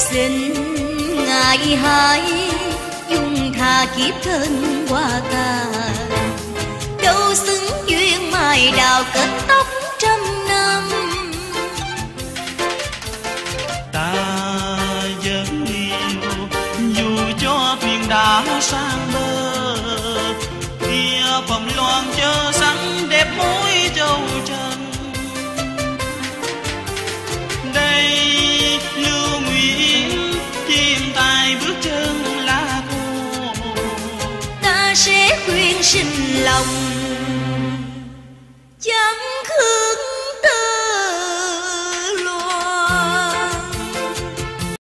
Xin ngài hãy dung tha kiếp thân hoa ca, đâu xứng duyên mai đào kết tóc trăm năm. Ta vẫn yêu dù cho thuyền đã sang